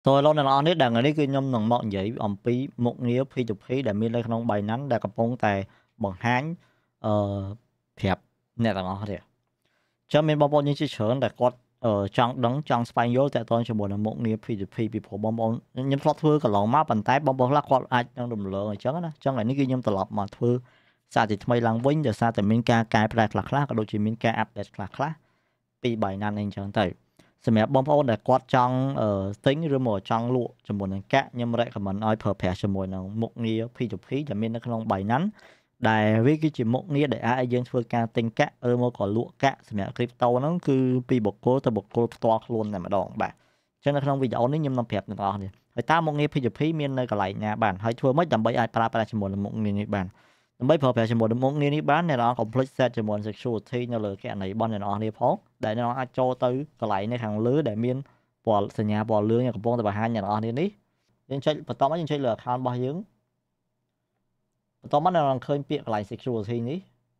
tôi lâu này nó biết rằng này cứ nhom nòng mọn vậy ông pi một nghĩa phi chụp phí để mình lên không bài nắng đã cầm bông tài bằng háng thiệp nè là nó thiệt cho mình bao nhiêu chiếc sườn để có trong đấng trong Spanish tại tôi cho một là một nghĩa phi chụp phí bị phổ bom nhưng plot thưa cả lòng má bàn tay bom lắc quạt ai trong đùm lượng chớ đó cho này nó cứ nhom tập mà thưa sao thì thay lăng vinh giờ sao thì mình ca cài lại lạc lạc đôi chỉ mình ca update lạc lạc pi bài nan anh chẳng tới សម្រាប់បងប្អូនដែលគាត់ចង់ទិញឬមកចង់លក់ជាមួយនឹងកាក់ខ្ញុំ recommend ឲ្យប្រើប្រាស់ជាមួយនឹងមុខងារ P2P ដែលមាននៅក្នុង Binance ដែលវាគឺជាមុខងារដែលអាចឲ្យយើងធ្វើការទិញកាក់ឬមកក៏លក់កាក់សម្រាប់ crypto ហ្នឹងគឺពីបុគ្គលទៅបុគ្គលផ្ទាល់ខ្លួនតែម្ដងបាទអញ្ចឹងនៅក្នុងវីដេអូនេះខ្ញុំនឹងប្រាប់អ្នកនរគ្នាហើយតើមុខងារ P2P មាននៅកន្លែងណាបានហើយធ្វើម៉េចដើម្បីអាចប្រើប្រាស់ជាមួយនឹងមុខងារនេះបានដើម្បីប្រើប្រាស់ជាមួយនឹងមុខងារនេះបានអ្នកនរកុំភ្លេច set ជាមួយ security នៅលើគណនីរបស់អ្នកនរគ្នាផងដែលអ្នកនរអាចចូលទៅកន្លែងនេះខាងលើដែលមានពណ៌សញ្ញាពណ៌លឿងកំពុងតែបង្ហាញអ្នកនរគ្នានេះយើងចុចបន្តមកយើងចុចលើ account របស់យើងបន្តមកអ្នកនរឃើញពាក្យកន្លែង security នេះ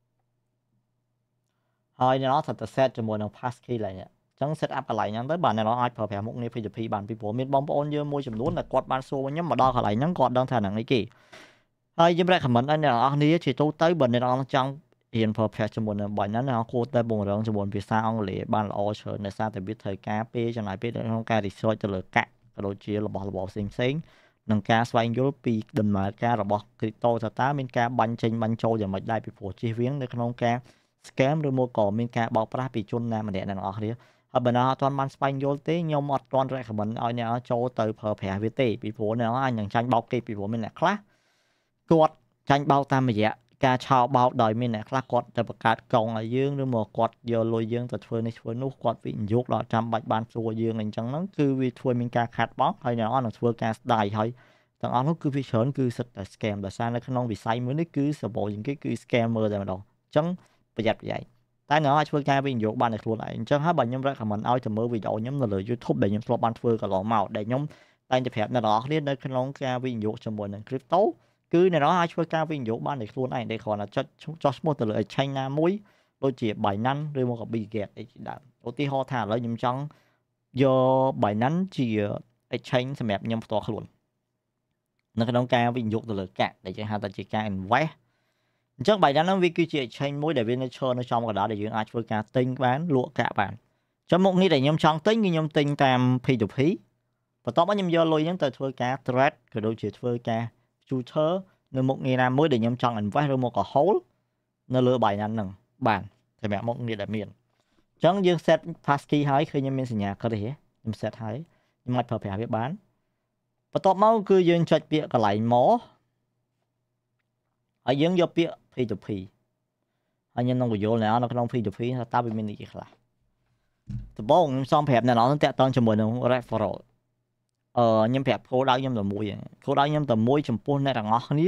ហើយអ្នកនរត្រូវតែ set ជាមួយនឹង passkey ឡើងអញ្ចឹង set up កន្លែងហ្នឹងទៅបាទអ្នកនរអាចប្រើប្រាស់មុខងារ P2P បានពីព្រោះមានបងប្អូនយើងមួយចំនួនដែលគាត់បានសួរខ្ញុំមកដល់កន្លែងហ្នឹងគាត់ដឹងថាហ្នឹងអីគេហើយខ្ញុំ recommend ឲ្យអ្នកនរគ្នាជាទូទៅបើអ្នកនរចង់រៀនប្រើប្រាស់ជាមួយនឹងបាញ់ហ្នឹងអ្នកនរគួរតែបង្រឹងជាមួយភាសាអង់គ្លេសបានល្អច្រើនដោយសារតែវាត្រូវការពេលចំណាយពេលក្នុងការ research ទៅលើកាក់ក៏ដូចជារបស់របរផ្សេងៗនិងការស្វែងយល់ពីដំណើរការរបស់ crypto ថាតើមានការបាញ់ចេញបាញ់ចូលយ៉ាងម៉េចដែរពីព្រោះជិះវៀងនៅក្នុងការ scam ឬមកក៏មានការបោកប្រាស់ពីជនណាម្នាក់អ្នកនរគ្នាហើយបើអ្នកអត់ទាន់បានស្វែងយល់ទេខ្ញុំអត់ទាន់ recommend ឲ្យអ្នកចូលទៅប្រើប្រាស់វាទេពីព្រោះអ្នកអាចនឹងចាញ់បោកគេពីព្រោះមានអ្នកខ្លះគាត់ចាញ់បោកតាមរយៈការឆោបោកដោយមានអ្នកខ្លះគាត់ទៅបង្កើតកង់ឲ្យយើងឬមកគាត់យកលុយយើងទៅធ្វើនេះធ្វើនោះគាត់វិនិយោគដល់ចាំបាច់បានសួរយើងអញ្ចឹងហ្នឹងគឺវាធ្វើមានការខាត់បង់ហើយអ្នកនឹងធ្វើការស្ដាយហើយទាំងអស់នោះគឺវាច្រើនគឺសិតតែ scam ដោយសារនៅក្នុងវិស័យមួយនេះគឺសបោជាងគេគឺ scammer តែម្ដងអញ្ចឹងប្រយ័ត្នប្រយែងតែអ្នកអាចធ្វើការវិនិយោគបានដោយខ្លួនឯងអញ្ចឹងហើយបើខ្ញុំ recommend ឲ្យទៅមើលវីដេអូខ្ញុំនៅលើ YouTube ដែលខ្ញុំធ្លាប់បានធ្វើកន្លងមកដែលខ្ញុំតែងតែប្រាប់អ្នកនរគ្នានៅក្នុងការវិនិយោគជាមួយនឹង crypto គឺអ្នកនរអាចធ្វើការវិនិយោគបានដោយខ្លួនឯងដែលគ្រាន់តែចុចចុះឈ្មោះទៅលើ exchange ណាមួយដូចជា Binance ឬមកក៏ Bitget អីជាដើមឧទាហរណ៍ថាឥឡូវខ្ញុំចង់យក Binance ជា exchange សម្រាប់ខ្ញុំផ្ទាល់ខ្លួននៅក្នុងការវិនិយោគទៅលើកាក់ដែលគេហៅថាជាការ invest អញ្ចឹង Binance ហ្នឹងវាគឺជា exchange មួយដែលវានៅឈរនៅចំកណ្ដាលដែលយើងអាចធ្វើការទិញបានលក់កាក់បានចឹងមុខនេះដែលខ្ញុំចង់ទិញគឺខ្ញុំទិញតាម P2P បន្ទាប់មកខ្ញុំយកលុយហ្នឹងទៅធ្វើការ trade ក៏ដូចជាធ្វើការ future នៅមុខងារណាមួយដែលខ្ញុំចង់ invest ឬមកក៏ hold នៅលើ Binance ហ្នឹងបានសម្រាប់មុខងារដែលមានអញ្ចឹងយើង set passkey ហើយឃើញខ្ញុំមានសញ្ញា credit ខ្ញុំ set ហើយខ្ញុំអាចប្រើប្រាស់វាបានបន្ទាប់មកគឺយើងចុចពាក្យកន្លែង more ហើយយើងយកពាក្យ P2P ហើយខ្ញុំនឹងបញ្យល់អ្នកនៅក្នុង P2P ថាតើវាមានអីខ្លះដំបូងខ្ញុំសូមប្រាប់អ្នកនរតាក់ទងជាមួយនឹង referral ខ្ញុំប្រាប់គោលដៅខ្ញុំតែមួយគោលដៅខ្ញុំតែមួយចំពោះអ្នកទាំងអស់គ្នា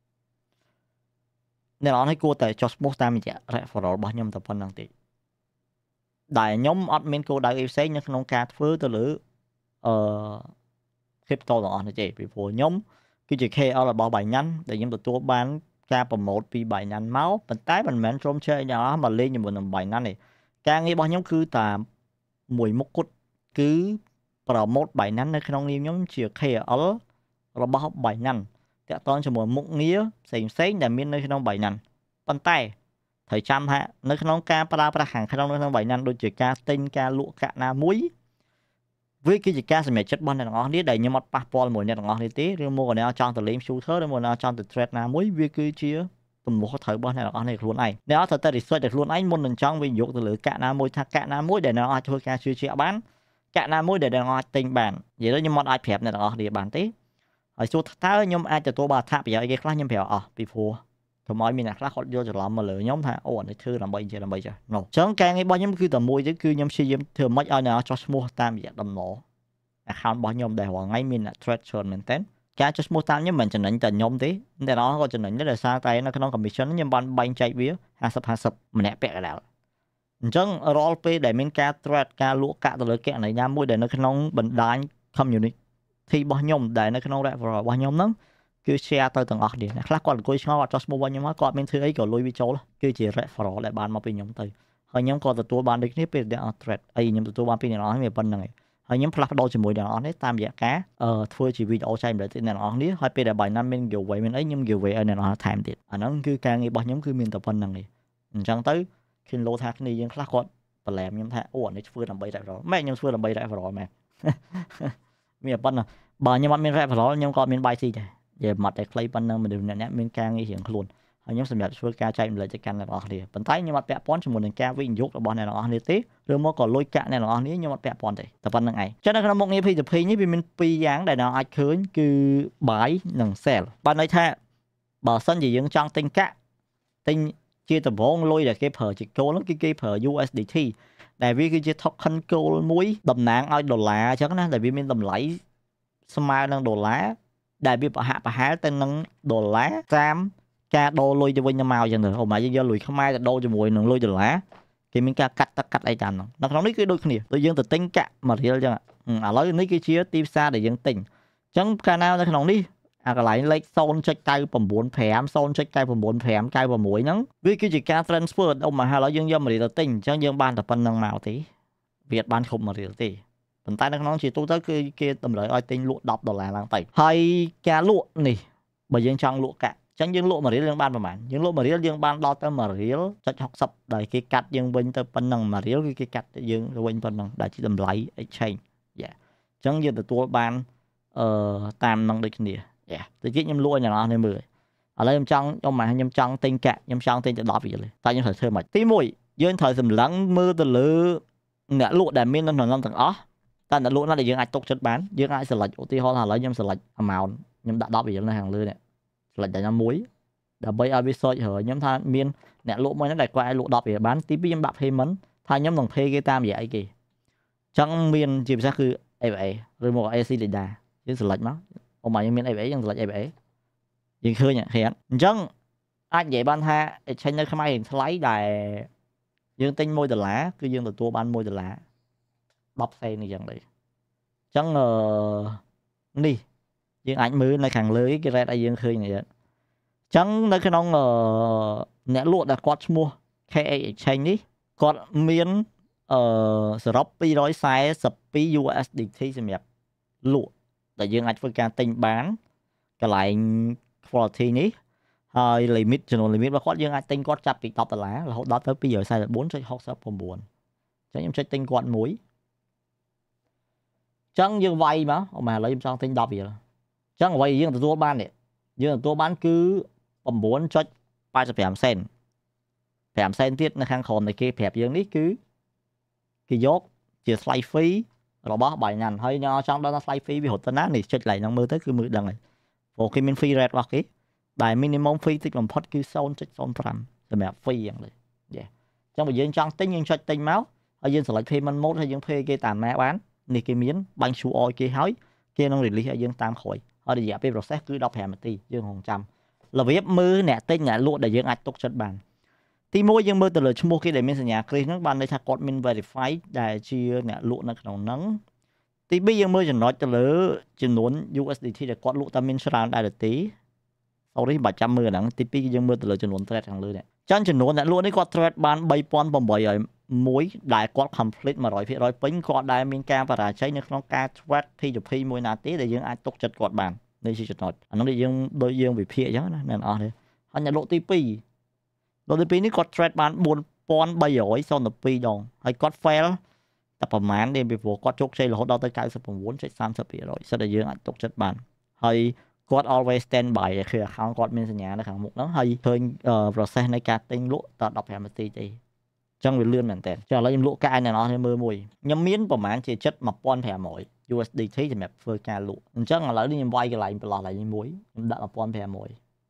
អ្នកនរនេះគួរតែចុះឈ្មោះតាមរយៈ referral របស់ខ្ញុំតែប៉ុណ្្នឹងទេដែលខ្ញុំអត់មានគោលដៅអីផ្សេងនៅក្នុងការធ្វើទៅលើcrypto ទាំងអស់នេះទេពីព្រោះខ្ញុំគឺជា KL របស់ Binance ដែលខ្ញុំទទួលបានការប្រម៉ូទពី Binance មកប៉ុន្តែមិនមែនក្រុមជើអ្នកនរមកលេងជាមួយនឹង Binance ទេការងាររបស់ខ្ញុំគឺតែមួយមុខគត់គឺប្រម៉ូទ Binance នៅក្នុងនាមខ្ញុំជា KL របស់ Binance តាក់ទងជាមួយមុខងារផ្សេងៗដែលមាននៅក្នុង Binance ប៉ុន្តែត្រូវចាំថានៅក្នុងការប្រើប្រាស់ខាងក្នុងនៅក្នុង Binance ដូចជាការទិញការលក់កាក់ណាមួយវាគឺជាការសម្រេចចិត្តរបស់អ្នកទាំងអស់គ្នាដែលខ្ញុំអត់ប៉ះពាល់មួយអ្នកទាំងអស់គ្នាទេឬមកអ្នកចង់ទៅលេង shooter ឬមកអ្នកចង់ទៅ trade ណាមួយវាគឺជាទំនួលខុសត្រូវរបស់អ្នកទាំងអស់គ្នាខ្លួនឯងអ្នកត្រូវតែ research តែខ្លួនឯងមុននឹងចង់វិនិយោគទៅលើកាក់ណាមួយថាកាក់ណាមួយដែលអ្នកអាចធ្វើការជឿជាក់បានកាក់ណាមួយដែលអ្នកអាចទិញបាននិយាយទៅខ្ញុំអត់អាចប្រាប់អ្នកទាំងអស់គ្នាបានទេហើយសួរថាតើខ្ញុំអាចទទួលបានអត្ថប្រយោជន៍អីគេខ្លះខ្ញុំប្រាប់អស់ពីព្រោះកុំឲ្យមានអ្នកខ្លះគាត់យកច្រឡំមកលើខ្ញុំថាអូអានេះធ្វើដើម្បីចេះនោះអញ្ចឹងការងាររបស់ខ្ញុំគឺតែមួយទេគឺខ្ញុំព្យាយាមធ្វើម៉េចឲ្យអ្នកចោះឈ្មោះតាមរយៈដំណ account របស់ខ្ញុំដែលរាល់ថ្ងៃមានអ្នក trade ច្រើនមែនតើការចុះឈ្មោះតាមខ្ញុំមិនចំណេញតែខ្ញុំទេអ្នកនរក៏ចំណេញដែរដោយសារតែនៅក្នុង commission ខ្ញុំបានបែងចែកវា50-50ម្នាក់ពាក់កណ្ដាលអញ្ចឹងរាល់ពេលដែលមានការ trade ការលក់កាក់ទៅលើគណនីណាមួយដែលនៅក្នុងបណ្ដាញ community របស់ខ្ញុំដែលនៅក្នុង referral របស់ខ្ញុំហ្នឹងគឺ share ទៅទាំងអស់គ្នាអ្នកខ្លះគាត់អង្គុយឆ្ងល់អត់ចុះឈ្មោះរបស់ខ្ញុំមកគាត់មានធ្វើអីក៏លុយវាចូលគឺជា referral ដែលបានមកពីខ្ញុំទៅហើយខ្ញុំក៏ទទួលបានដូចគ្នាពេលដែលអត់ trade អីខ្ញុំទទួលបានពីអ្នកនរនេះប៉ុណ្្នឹងឯងហើយខ្ញុំផ្លាស់ប្ដូរជាមួយអ្នកនរនេះតាមរយៈការធ្វើជាវីដេអូចែកម្លែកទៅអ្នកនរនេះហើយពេលដែលបាយណាមាន giveaway មានអីខ្ញុំ giveaway ឲ្យអ្នកនរថែមទៀតអាហ្នឹងគឺការងាររបស់ខ្ញុំគឺមានតែប៉ុណ្្នឹងទេអញ្ចឹងទៅខ្ញុំលោថាគ្នាយើងខ្លះគាត់ប្រឡែមខ្ញុំថាអូអានេះធ្វើដើម្បី referral ម៉ែខ្ញុំធ្វើដើម្បី referral មែនមានប៉ុណ្ណាបើខ្ញុំអត់មាន referral ខ្ញុំក៏មានបាយស៊ីដែរនិយាយមកតែខ្លីប៉ុណ្ណឹងមនុស្សម្នាក់មានការងាររៀងខ្លួនហើយខ្ញុំសម្រាប់ធ្វើការចែកម្លែកទៅកាន់អ្នកនរគ្នាប៉ុន្តែខ្ញុំអត់ពាក់ព័ន្ធជាមួយនឹងការវិនិយោគរបស់អ្នកនរគ្នាទេឬមកក៏លុយកាក់អ្នកនរគ្នាខ្ញុំអត់ពាក់ព័ន្ធទេតែប៉ុណ្្នឹងឯងចឹងនៅក្នុងមុខងារ P2P នេះវាមាន2យ៉ាងដែលអ្នកអាចឃើញគឺ buy និង sell បានន័យថាបើសិនជាយើងចង់ទិញកាក់ទិញជាដំបូងលុយដែលគេប្រើជាគោលគឺគេប្រើ USDT ដែលវាគឺជា token គោលមួយតំណាងឲ្យដុល្លារអញ្ចឹងណាដែលវាមានតម្លៃស្មើនឹងដុល្លារដែលវាប្រហែលទៅនឹងដុល្លារតាមការដូរលុយទៅវិញទៅមកអញ្ចឹងទៅអូម៉ាយើងយកលុយខ្មែរទៅដូរជាមួយនឹងលុយដុល្លារគេមានការកាត់អីតាមហ្នឹងនៅក្នុងនេះគឺដូចគ្នាដូចយើងទៅទិញកាក់1រៀលអញ្ចឹងឥឡូវនេះគឺជាទីផ្សារដែលយើងទិញអញ្ចឹងកាលណានៅក្នុងនេះអាកន្លែងលេខ 0.995 0.995 96ហ្នឹងវាគឺជាការ transfer អូម៉ាឥឡូវយើងយក1រៀលទៅទិញអញ្ចឹងយើងបានតែប៉ុណ្្នឹងមកទេវាអត់បានគ្រប់1រៀលទេប៉ុន្តែនៅក្នុងជាទូទៅគឺគេតម្រូវឲ្យទិញលក់$10ឡើងទៅហើយការលក់នេះបើយើងចង់លក់កាក់អញ្ចឹងយើងលក់1រៀលយើងបានប្រហែលយើងលក់1រៀលយើងបានដល់ទៅ1រៀល.60ដែលគេកាត់យើងវិញទៅប៉ុណ្ណឹង1រៀលគឺគេកាត់យើងទៅវិញប៉ុណ្ណឹងដែលជាតម្លៃ exchange យ៉ាអញ្ចឹងយើងទទួលបានតាមនឹងដូចគ្នាយ៉ាតិចខ្ញុំលក់ឲ្យអ្នកនរគ្នាមើលឥឡូវខ្ញុំចង់ទិញកាក់ខ្ញុំចង់ទិញទៅ10រៀលតែខ្ញុំត្រូវធ្វើម៉េចទី1យើងត្រូវសម្លឹងមើលទៅលើអ្នកលក់ដែលមាននៅក្នុងទាំងអស់តែអ្នកលក់ណាដែលយើងអាចទុកចិត្តបានយើងអាច select ឧទាហរណ៍ថាឥឡូវខ្ញុំ select amount ខ្ញុំដាក់10រៀលនៅខាងលើនេះselect តែខ្ញុំមួយដើម្បីឲ្យវា search រកខ្ញុំថាមានអ្នកលក់មួយហ្នឹងដែលគាត់អាចលក់10រៀលបានទី2ខ្ញុំដាក់ payment ថាខ្ញុំនឹង pay គេតាមរយៈអីគេអញ្ចឹងមានជាពិសេសគឺ FA ឬមក AC Lida យើង select មកអូម៉ាយើងមាន FA យើង select FA យើងឃើញអញ្ចឹងអាចនិយាយបានថា exchange នៅខ្មែររៀងថ្លៃដែលយើងទិញ$1គឺយើងទទួលបាន$10 10សេនអញ្ចឹងដែរអញ្ចឹងនេះយើងអាចមើលនៅខាងលើគេ rate ឲ្យយើងឃើញនេះអញ្ចឹងនៅក្នុងអ្នកលក់ដែលគាត់ឈ្មោះ KH Exchange នេះគាត់មានសរុប242 USDT សម្រាប់លក់ដែលយើងអាចធ្វើការទិញបានកន្លែង quality នេះហើយ limit ចំនួន limit របស់គាត់យើងអាចទិញគាត់ចាប់ពី$10រហូតដល់ទៅ244.69អញ្ចឹងខ្ញុំចុចទិញគាត់មួយអញ្ចឹងយើងវាយមកអូម៉ាឥឡូវខ្ញុំចង់ទិញ10រៀលអញ្ចឹងអ្វីយើងទទួលបាននេះយើងទទួលបានគឺ9.85សេន5សេនទៀតនៅខាងក្រោមនៃគេប្រាប់យើងនេះគឺគេយកជា slide fee របស់ Binance ហើយខ្ញុំចង់ដឹងថា slide fee វារត់ទៅណានេះចុចឡើងហ្នឹងមើលទៅគឺមើលដឹងហើយព្រោះគេមាន fee rate របស់គេដែល minimum fee តិចបំផុតគឺ 0.05 សម្រាប់ fee យ៉ាងនេះយេអញ្ចឹងបើយើងចង់ទិញយើងចុចទិញមកហើយយើង select payment mode ហើយយើង pay គេតាមណាបាននេះគេមានបាញ់ QR គេហើយគេនឹង release ឲ្យយើងតាមក្រោយហើយរយៈពេល process គឺ15នាទីយើងរងចាំរបៀបមើលអ្នកទិញអ្នកលក់ដែលយើងអាចទុកចិត្តបានទី1យើងមើលទៅលើឈ្មោះគេដែលមានសញ្ញាគ្រីសហ្នឹងបានន័យថាគាត់មាន verify ដែលជាអ្នកលក់នៅក្នុងហ្នឹងទី2យើងមើលចំណុចទៅលើចំនួន USDT ដែលគាត់លក់តែមានច្រើនដែរទេsorry បាច់ចាំមើលហ្នឹងទី2យើងមើលទៅលើចំនួន trade ខាងលើនេះចឹងចំនួនអ្នកលក់នេះគាត់ trade បាន3801ដែលគាត់ complete 100% ពេញគាត់ដែលមានការបរាជ័យនៅក្នុងការ trade P2P មួយណាទេដែលយើងអាចទុកចិត្តគាត់បាននេះជាចំណុចអានោះដូចយើងវិភាគអញ្ចឹងណាអ្នកនរអស់នេះហើយអ្នកលក់ទី2នេះគាត់ trade បាន4302ដងហើយគាត់ fail តែប្រហែលទេពីព្រោះគាត់ជោគជ័យរហូតដល់ទៅ 99.30% សិតតែយើងអាចទុកចិត្តបានហើយគាត់ always stand by គឺ account គាត់មានសញ្ញានៅខាងមុខហ្នឹងហើយឃើញ process នៃការទិញលក់ត15នាទីទេអញ្ចឹងវាលឿនមែនតើចាឥឡូវខ្ញុំលក់កាយអ្នកនរគ្នាមើលមួយខ្ញុំមានប្រហែលជា7,500 USDT សម្រាប់ធ្វើការលក់អញ្ចឹងឥឡូវនេះខ្ញុំវាយកន្លែងប្រឡោះកន្លែងមួយខ្ញុំដាក់1,500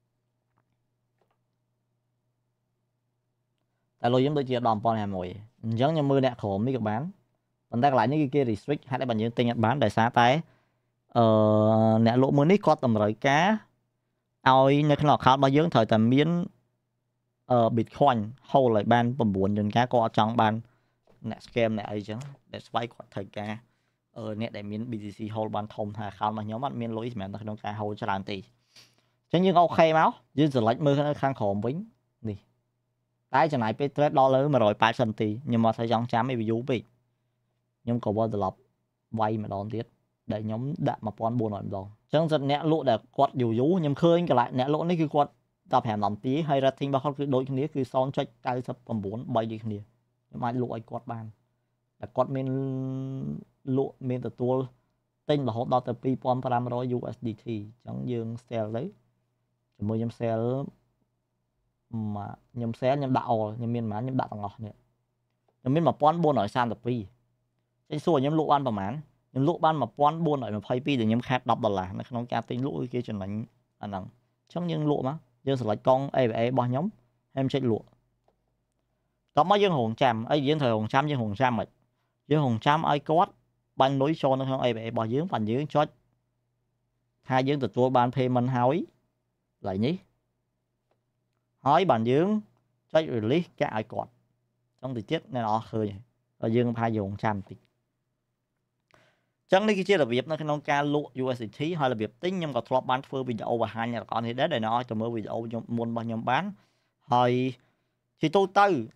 តែលុយខ្ញុំដូចជាដល់1,500អញ្ចឹងខ្ញុំមើលអ្នកក្រោមនេះក៏បានប៉ុន្តែកន្លែងនេះគឺគេ restrict ហេតុអីបើយើងទិញអត់បានដោយសារតែអ្នកលក់មួយនេះគាត់តម្រូវការឲ្យនៅក្នុង account របស់យើងត្រូវតែមាន Bitcoin hold ឲ្យបាន9យន្តការគាត់អត់ចង់បានអ្នក scam អ្នកអីចឹង that's why គាត់ត្រូវការអ្នកដែលមាន BTC hold បានធំថា account របស់ខ្ញុំអត់មានលុយសម្រាប់នៅក្នុងការ hold ច្រើនទេអញ្ចឹងយើងអូខេមកយើង select មើលខាងក្រោមវិញនេះតែចំណាយពេល trade ដល់លើ180នាទីខ្ញុំមកថាចង់ចាំឲ្យ view ពេកខ្ញុំ cover ត្រឡប់ vay mà đón tiết để nhóm đạm mà pon buồn rồi đón chẳng giật nẹ lụa để quạt dù dú nhưng khơi cái lại nẹ lụa này cứ quạt tập hẻm làm tí hay ra thinh bao không cứ đôi cái này cứ son cho cái sập cầm bốn bay đi cái này nhưng mà lụa quạt bàn là quạt mình lụa mình từ tua tên là hốt đo từ pi pon param rồi USDT chẳng dương sell đấy chỉ mới nhóm sell mà nhóm sell nhóm đạo nhóm miền má nhóm đạo ngọt này nhóm miền mà pon buồn ở san tập pi cái số nhóm lụa banประมาณnhóm lụa ban mà pon buồn ở mà pay pi để nhóm khác $10nó không trả tiền lụa kia chuyện lạnh anh nặng chẳng nhưng lụa má dương sẽ lại con e bao nhóm em chơi lụa có mấy dương hồn chạm ấy dương thời hồn chạm dương hồn chạm rồi dương hồn chạm ai có ban núi cho nó không e bao dương phần dương cho hai dương từ tua ban payment hỏi lại nhí hỏi bàn dương cho release cái ai còn trong thì chết nên nó khơi rồi dương hai dùng trăm thì chẳng này kia là việc nó không ca lụa USDT hay là việc tính nhưng mà thọp bán phơi video và hai nhà con thì để nó cho mới video muốn bao nhiêu bánហើយthì tôi tư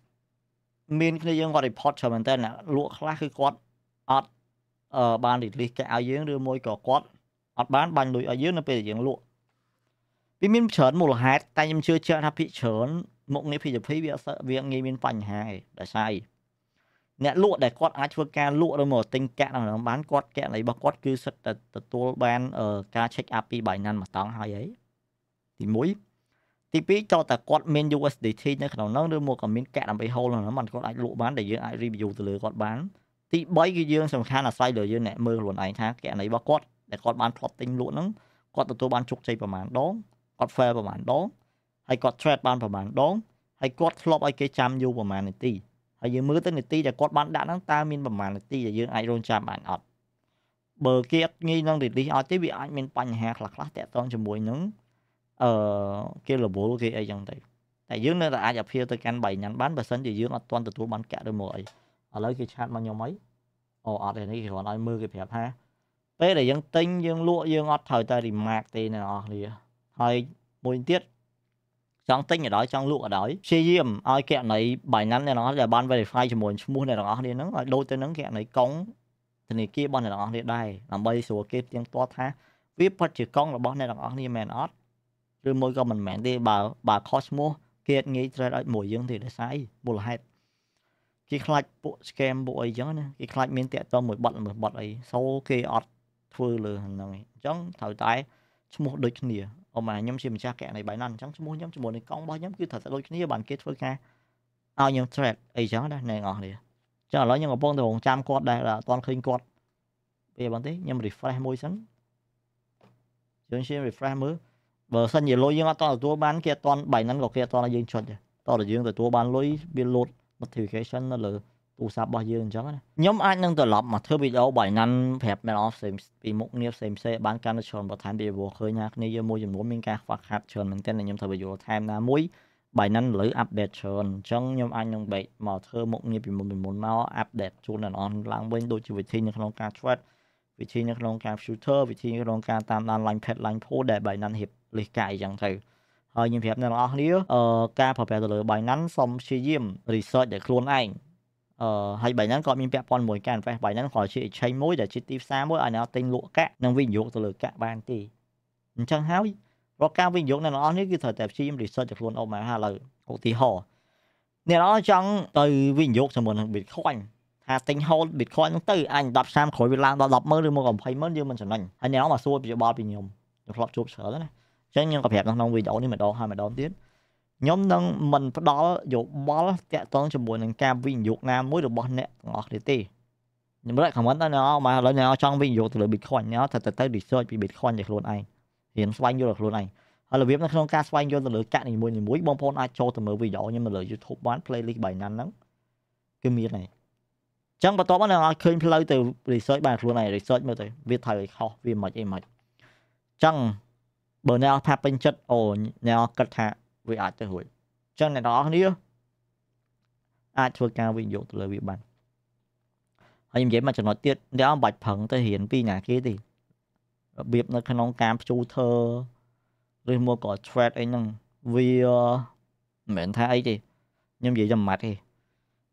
miền kia dương gọi report cho mình tên là lụa khácคือគាត់អត់បាន release cáiឲ្យយើងឬមួយក៏គាត់អត់បានបាញ់លុយឲ្យយើងនៅពេលដែលយើងលក់វាមានច្រើនមូលហេតុតែខ្ញុំជឿជាក់ថាភាគច្រើនមុខនេះ PGP វាងាយមានបញ្ហាឯដោយសារអ្នកលក់ដែលគាត់អាចធ្វើការលក់ឬមកទិញកាក់នៅបានគាត់កាក់នៃរបស់គាត់គឺសិតតែទទួលបានការ check up ពី Binance មកតង់ហើយអីទី1ទី2តើតើគាត់មាន USDT នៅក្នុងនោះឬមកក៏មានកាក់ដើម្បី hold នៅនោះมันគាត់អាចលក់បានដែលយើងអាច review ទៅលើគាត់បានទី3គឺយើងសំខាន់អាស្រ័យលើយើងអ្នកមើលខ្លួនឯងថាកាក់នៃរបស់គាត់ដែលគាត់បានផ្លត់ទិញលក់ហ្នឹងគាត់ទទួលបានជោគជ័យប្រមាណដងគាត់ fail ប្រមាណដងហើយគាត់ trade បានប្រមាណដងហើយគាត់ធ្លាប់ឲ្យគេចាំយូរប្រមាណនាទីហើយយើងមើលទៅនាទីដែលគាត់បានដាក់ហ្នឹងតើមានប្រមាណនាទីដែលយើងអាចរងចាំបានអត់បើគេអត់ងាយនឹង release ឲ្យទេវាអាចមានបញ្ហាខ្លះៗតាក់ទងជាមួយនឹងគេ level គេអីចឹងទៅតែយើងនៅតែអាចអភិលទៅកាន់Binanceបានបើសិនជាយើងអត់ទាន់ទទួលបានកាក់ឬមកអីឥឡូវគេឆាតមកខ្ញុំអីអូអត់ទេនេះគេគ្រាន់ឲ្យមើលគេប្រាប់ថាពេលដែលយើងទិញយើងលក់យើងអត់ត្រូវតែ remark ទេអ្នកនរគ្នាហើយមួយទៀតចង់ទិញឲ្យដល់ចង់លក់ឲ្យដល់ព្យាយាមឲ្យគណនី Binance អ្នកនរដែលបាន verify ជាមួយឈ្មោះអ្នកនរគ្នាហ្នឹងឲ្យដូចទៅនឹងគណនីកុងធនាគាររបស់អ្នកនរគ្នាដែរដើម្បីស្រួលគេផ្ទៀងផ្ទាត់ថាវាពិតជាកុងរបស់អ្នកនរគ្នាមែនអត់ឬមួយក៏មិនមែនទេបើខុសឈ្មោះគេអាចងាយ trade ឲ្យមួយយើងទេដោយសារមូលហេតុគេខ្លាចពួក scam ពួកអីចឹងណាគេខ្លាចមានតាក់ទងមួយបត់អីសូគេអត់ធ្វើលើហ្នឹងអញ្ចឹងត្រូវតែឈ្មោះដូចគ្នាអូម៉ាខ្ញុំជាម្ចាស់គណនី Binance អញ្ចឹងឈ្មោះខ្ញុំជាមួយនឹងកង់របស់ខ្ញុំគឺត្រូវតែដូចគ្នាបានគេធ្វើការឲ្យខ្ញុំ trade អីចឹងណាអ្នកនរគ្នាចឹងឥឡូវខ្ញុំកំពុងតែរងចាំគាត់ដែរអត់ទាន់ឃើញគាត់ពេលបងទេខ្ញុំ refresh មួយសិនយើងឈាម refresh មើលបើសិនជាលុយយើងអត់ទាន់ទទួលបានគេអត់ទាន់ Binance ក៏គេអត់ទាន់ឲ្យយើងចុចដែរតោះតែយើងទទួលបានលុយវា load notification នៅលើទូរស័ព្ទរបស់យើងអញ្ចឹងណាខ្ញុំអាចនឹងត្រឡប់មកធ្វើវីដេអូ Binance ប្រាប់អ្នកនរផ្សេងពីមុខងារផ្សេងបានកាន់តែច្រើនបន្ថែមពីព្រោះឃើញថាគ្នាយើងមួយចំនួនមានការខ្វះខាតច្រើនមែនទែនខ្ញុំធ្វើវីដេអូថែមណាមួយ Binance លើ update ច្រើនអញ្ចឹងខ្ញុំអាចនឹងបែកមកធ្វើមុខងារពីមុនមក update ជូនអ្នកនរឡើងវិញដូចជាវិធីនៅក្នុងការ trade វិធីនៅក្នុងការ filter វិធីនៅក្នុងការតាមដាន line pad line pool ដែល Binance រៀបលេខកាយអញ្ចឹងទៅហើយខ្ញុំប្រាប់អ្នកនរគ្នាការប្រើប្រាស់ទៅលើ Binance សូមព្យាយាម research ដោយខ្លួនឯងហើយ Binance ក៏មានពាក់ព័ន្ធមួយការ invest Binance ក៏ជា exchange មួយដែលជាទីផ្សារមួយឲ្យអ្នកទិញលក់កាក់និងវិនិយោគទៅលើកាក់បានទេអញ្ចឹងហើយរាល់ការវិនិយោគអ្នកនរនេះគឺត្រូវតែព្យាយាម research ទៅខ្លួនអស់មកហើយឥឡូវឧទាហរណ៍អ្នកនរចង់ទៅវិនិយោគជាមួយនឹង Bitcoin ថាទិញ hold Bitcoin ហ្នឹងទៅអញ10ឆ្នាំក្រោយវាឡើងដល់ 10,000 ឬមក 20,000 យើងមិនចំណេញហើយអ្នកនរមកសួរពីយោបល់ពីខ្ញុំធ្លាប់ជួបច្រើនណាអញ្ចឹងខ្ញុំក៏ប្រាប់ក្នុងវីដេអូនេះម្ដងហើយម្ដងទៀតខ្ញុំនឹងមិនផ្ដល់យោបល់តាក់ទងជាមួយនឹងការវិនិយោគណាមួយរបស់អ្នកទាំងអស់គ្នាទេខ្ញុំរក comment ដល់អ្នកមកឥឡូវអ្នកចង់វិនិយោគទៅលើ Bitcoin អ្នកត្រូវទៅ research ពី Bitcoin ឲ្យខ្លួនឯងរៀនស្វែងយល់ឲ្យខ្លួនឯងហើយរបៀបនៅក្នុងការស្វែងយល់ទៅលើកាក់នីមួយបងប្អូនអាចចូលទៅមើលវីដេអូខ្ញុំនៅលើ YouTube បាន playlist Binance ហ្នឹងគឺមានហើយអញ្ចឹងបន្ទាប់មកអ្នកអាចឃើញផ្លូវទៅ research បានខ្លួនឯង research មើលទៅវាត្រូវឲ្យខុសវាមិនអីមិនអញ្ចឹងបើអ្នកថាពេញចិត្តអូអ្នកគិតថាវាអាចទៅរួចអញ្ចឹងអ្នកនរគ្នាអាចធ្វើការវិនិយោគទៅលើវាបានហើយនិយាយមកចំណុចទៀតអ្នកមិនបាច់ប្រឹងទៅរៀនពីណាគេទេរបៀបនៅក្នុងការព្យូធើឬមកក៏ trade អីហ្នឹងវាមិនមែនថាអីទេខ្ញុំនិយាយចាំម៉ាត់ទេ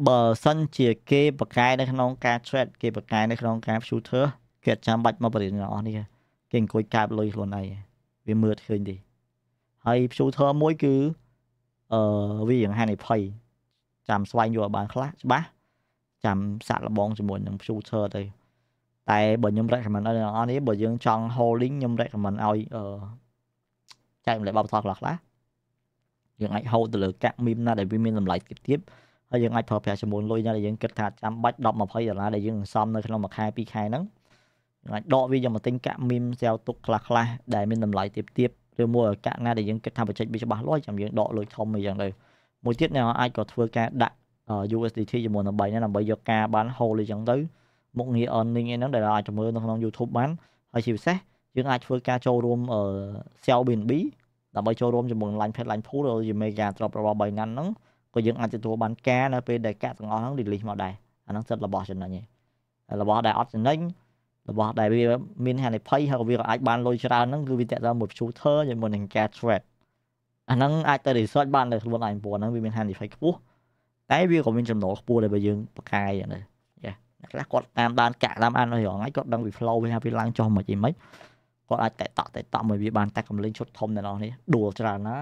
បើសិនជាគេបកកែនៅក្នុងការ trade គេបកកែនៅក្នុងការ shooter គេចាំបាច់មកបរិញ្ញាអ្នកនរនេះគេអង្គុយកាបលុយខ្លួនឯងវាមើលឃើញទេហើយ shooter មួយគឺវាយ៉ាងហានិភ័យចាំស្វែងយល់ឲ្យបានខ្លះច្បាស់ចាំសាក់លបងជាមួយនឹង shooter ទៅតែបើខ្ញុំ recommend ឲ្យអ្នកនរនេះបើយើងចង់ holding ខ្ញុំ recommend ឲ្យចែកម្លែកបបតខ្លះយើងអាច hold ទៅលើកាក់ meme ណាដែលវាមានតម្លៃទាបហើយយើងអាចប្រើប្រាស់ជាមួយលុយណាដែលយើងគិតថាចាំបាច់10-20 ដុល្លារដែលយើងសន្សំនៅក្នុងមួយខែ2ខែហ្នឹងយើងអាចដកវាយកមកទិញកាក់ meme សែវទុកខ្លះដែលមានតម្លៃទាបឬមួយកាក់ណាដែលយើងគិតថាបច្ចេកវាច្បាស់លាស់ចាំយើងដកលុយធំអីយ៉ាងទៅមួយទៀតអ្នកអាចក៏ធ្វើការដាក់ USDT ជាមួយនឹង3ណាដើម្បីយកការបាន hold អីចឹងទៅមុខងារ earning អីហ្នឹងដែលអាចទៅមើលនៅក្នុង YouTube បានហើយជាពិសេសយើងអាចធ្វើការចូលរួមAirbnb ដើម្បីចូលរួមជាមួយ line page line pool ឬជា mega drop របស់ Binance ហ្នឹងក៏យើងអាចទទួលបានការនៅពេលដែលកាក់ទាំងអស់ហ្នឹង release មកដែរអាហ្នឹងសិតរបស់ចំណេញឯងរបស់ដែលអត់ចំណេញរបស់ដែលវាមានហានិភ័យហើយក៏វាក៏អាចបានលុយច្រើនហ្នឹងគឺវាតើតាមមួយ shooter ជាមួយនឹងការ trade អាហ្នឹងអាចទៅ research បានដោយខ្លួនឯងព្រោះហ្នឹងវាមានហានិភ័យខ្ពស់តែវាក៏មានចំណូលខ្ពស់ដែរបើយើងបកកាយហ្នឹងយ៉ាអ្នកខ្លះគាត់តាមដានកាក់តាមអានហើយរងហើយគាត់ដឹងពី flow វាវាឡើងចុះមិនអីមិនគាត់អាចតែតក់មួយវាបានតែកំលេងឈុតធំនៅនោះនេះដួលច្រើនណា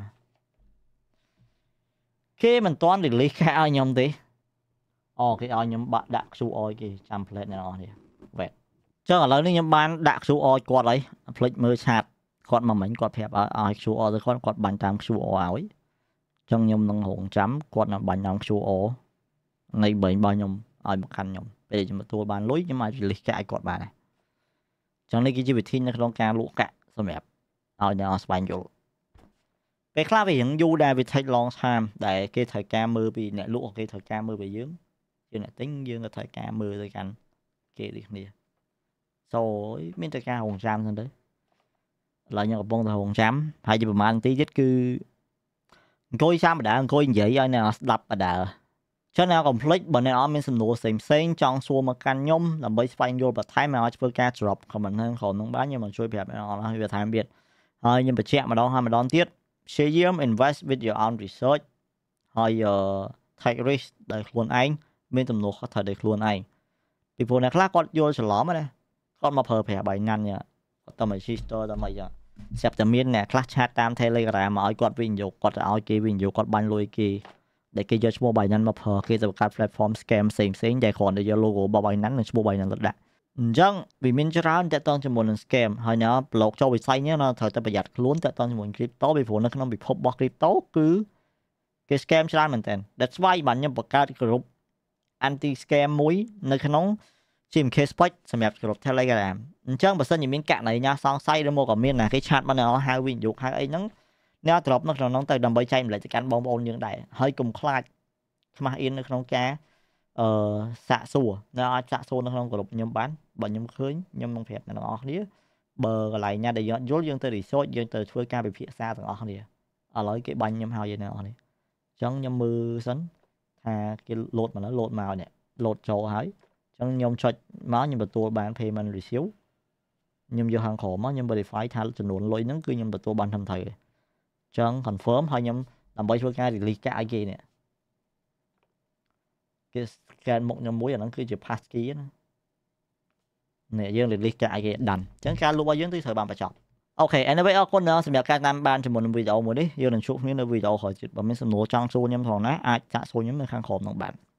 គេមិនទាន់ release ខែឲ្យខ្ញុំទេគេឲ្យខ្ញុំបាក់ដាក់ QR គេចាំ plate នៅនោះនេះវ៉េចឹងឥឡូវនេះខ្ញុំបានដាក់ QR គាត់ហើយផ្លេចមើលឆាតគាត់មកមិញគាត់ប្រាប់ឲ្យ QR ទៅគាត់បាញ់តាម QR ឲ្យចឹងខ្ញុំនឹងរងចាំគាត់នឹងបាញ់តាម QR នៃបែងរបស់ខ្ញុំឲ្យមកកាន់ខ្ញុំពេលខ្ញុំទទួលបានលុយខ្ញុំអាច release កាក់ឲ្យគាត់បានដែរចឹងនេះគឺជាវិធីនៅក្នុងការលក់កាក់សម្រាប់ឲ្យអ្នកស្វែងយល់ពេលខ្លះវារៀងយូរដែរវា take long time ដែលគេត្រូវការមើលពីអ្នកលក់គេត្រូវការមើលពីយើងអ្នកទិញយើងក៏ត្រូវការមើលទៅកាន់គេដូចគ្នាមានតែការរងចាំហ្នឹងទៅឥឡូវខ្ញុំកំពុងតែរងចាំហើយជាប្រហែលនាទីទៀតគឺអង្គុយចាំបដាអង្គុយនិយាយឲ្យអ្នកស្ដាប់បដាចឹងអ្នកកុំភ្លេចបើអ្នកអត់មានសំណួរផ្សេងចង់សួរមកកាន់ខ្ញុំដើម្បីស្វែងយល់បន្ថែមឲ្យធ្វើការ drop comment ហ្នឹងក្រោមហ្នឹងបានខ្ញុំមកជួយប្រាប់អ្នកអត់ឲ្យបន្ថែមទៀតហើយខ្ញុំបញ្ជាក់ម្ដងហើយម្ដងទៀតព្យាយាម invest with your own research ហើយ take risk ដោយខ្លួនឯងមានទំនួលខុសត្រូវដោយខ្លួនឯងពីព្រោះអ្នកខ្លះគាត់យល់ច្រឡំណាគាត់មកប្រើប្រាស់បាយណាន់គាត់ទៅមក register ទៅមកយ៉ាងស្រាប់តែមានអ្នកខ្លះឆាតតាម Telegram មកឲ្យគាត់វិនិយោគគាត់ទៅឲ្យគេវិនិយោគគាត់បាញ់លុយគេដែលគេយកឈ្មោះ Binance មកប្រើគេទៅបង្កើត platform scam ផ្សេងដែលគ្រាន់តែយក logo របស់ Binance និងឈ្មោះ Binance ទៅដាក់អញ្ចឹងវាមានច្រើនតើតងជាមួយនឹង scam ហើយណាប្លុកចូលវិស័យនេះណាត្រូវតែប្រយ័ត្នខ្លួនតើតងជាមួយ crypto ពីព្រោះនៅក្នុងពិភពរបស់ crypto គឺគេ scam ច្រើនមែនតើ That's why បានខ្ញុំបង្កើត group anti scam មួយនៅក្នុង GMK Spot សម្រាប់ group Telegram អញ្ចឹងបើសិនជាមានករណីណាសង្ស័យឬមកក៏មានណាគេឆាតមកហៅវិនិយោគហៅអីហ្នឹងអ្នក drop នៅក្នុងហ្នឹងទៅដើម្បីចែកម្លែកទៅកាន់បងប្អូនយើងដែរហើយកុំខ្លាចខ្មាស់អៀននៅក្នុងការសាកសួរអ្នកអាចសាកសួរនៅក្នុង group ខ្ញុំបានបើខ្ញុំឃើញខ្ញុំនឹងប្រាប់អ្នកទាំងអស់គ្នាបើកន្លែងណាដែលយល់យើងទៅ research យើងទៅធ្វើការពិភាក្សាទាំងអស់គ្នាឥឡូវគេបាញ់ខ្ញុំហើយអ្នកទាំងអស់នេះអញ្ចឹងខ្ញុំមើលសិនថាគេលោតមកនេះលោតចូលហើយអញ្ចឹងខ្ញុំចុចមកខ្ញុំទទួលបាន payment receive ខ្ញុំយកខាងក្រោមមកខ្ញុំ verify ថាចំនួនលុយហ្នឹងគឺខ្ញុំទទួលបានត្រឹមត្រូវអញ្ចឹង confirm ហើយខ្ញុំដើម្បីធ្វើការ release កាក់ឲ្យគេនេះគេ scan មុខខ្ញុំមួយអាហ្នឹងគឺជា pass key ណានេះយើង release កាក់ឲ្យគេដាន់អញ្ចឹងការលក់របស់យើងគឺត្រូវបានបញ្ចប់អូខេ anyway អរគុណសម្រាប់ការតាមដានជាមួយនឹងវីដេអូមួយនេះយើងនឹងជួបគ្នានៅវីដេអូក្រោយទៀតបើមានសំណួរចង់សួរខ្ញុំផងណាអាចចាក់សួរខ្ញុំនៅខាងក្រោមនោះបាន